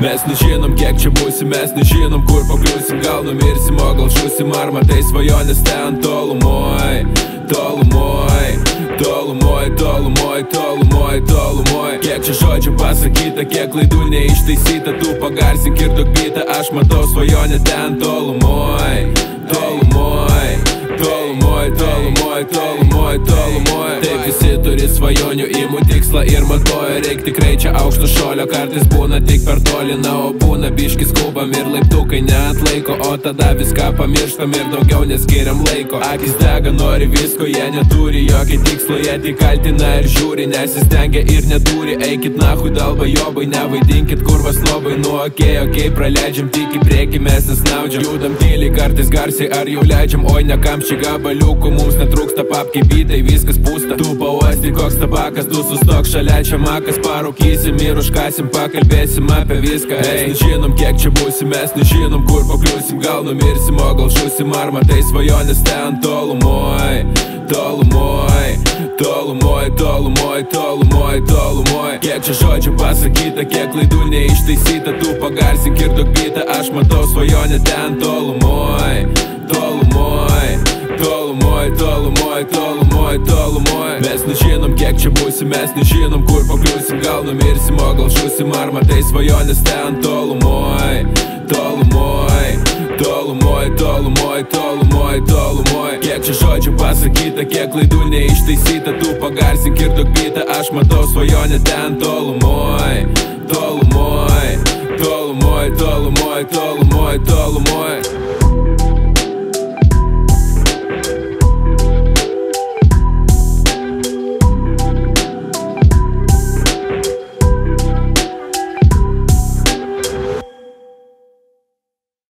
Mes nežinom, kiek čia būsim, mes nežinom, kur pakliūsim. Gal numirsim, o gal žūsim, ar matai svajonės ten tolumoj. Tolumoj, tolumoj, tolumoj, tolumoj, tolumoj. Kiek čia žodžių pasakyta, kiek klaidų neištaisyta. Tu pagarsink ir duok bitą, aš matau svajonę ten tolumoj. Tolumoj, tolumoj, tolumoj, tolumoj, tolumoj. Taip visi turi svajonių, imu tikslą ir matuoju. Reik tikrai čia aukšto šolio, kartais būna tik per toli. Na, o būna biški skubam ir laiptukai neatlaiko. O tada viską pamirštam ir daugiau neskiriam laiko. Akis dega, nori visko, jie neturi jokio tikslo. Jie tik kaltina ir žiūri, nesistengia ir neturi. Eikit nahui dalba jobai, nevaidinkit kurvas labai. Nu okei, praleidžiam tik į priekį, mes nesnaudžiam. Judam tyliai, kartais garsiai ar jau leidžiam. Oi, nekamščiai gabaliukų, mums netrūksta papkiai bitai, viskas pūsta. Tu pauosti koks tabakas, tu sustok šalia čia makas. Parūkysim ir užkasim, pakalbėsim apie viską. Mes nežinom, kiek čia būsim, mes nežinom, kur pakliūsim. Gal numirsim, o gal žūsim, ar matai svajonės ten tolumoj. Tolumoj, tolumoj, tolumoj, tolumoj, tolumoj. Kiek čia žodžių pasakyta, kiek klaidų neištaisyta. Tu pagarsink ir duok bitą, aš matau svajonę ten tolumoj. Tolumoj, tolumoj, tolumoj, tolumoj, tolumoj. Mes nežinom, kiek čia būsim, mes nežinom, kur pakliūsim. Gal numirsim, o gal žūsim, ar matai svajonės ten tolumoj. Tolumoj, tolumoj, tolumoj, tolumoj, tolumoj. Kiek čia žodžių pasakyta, kiek klaidų neištaisyta. Tu pagarsink ir duok bitą, aš matau svajonę ten tolumoj. Tolumoj, tolumoj, tolumoj, tolumoj, tolumoj.